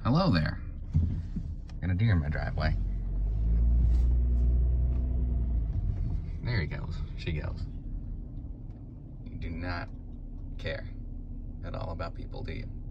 Hello there. Got a deer in my driveway. There he goes. She goes. You do not care at all about people, do you?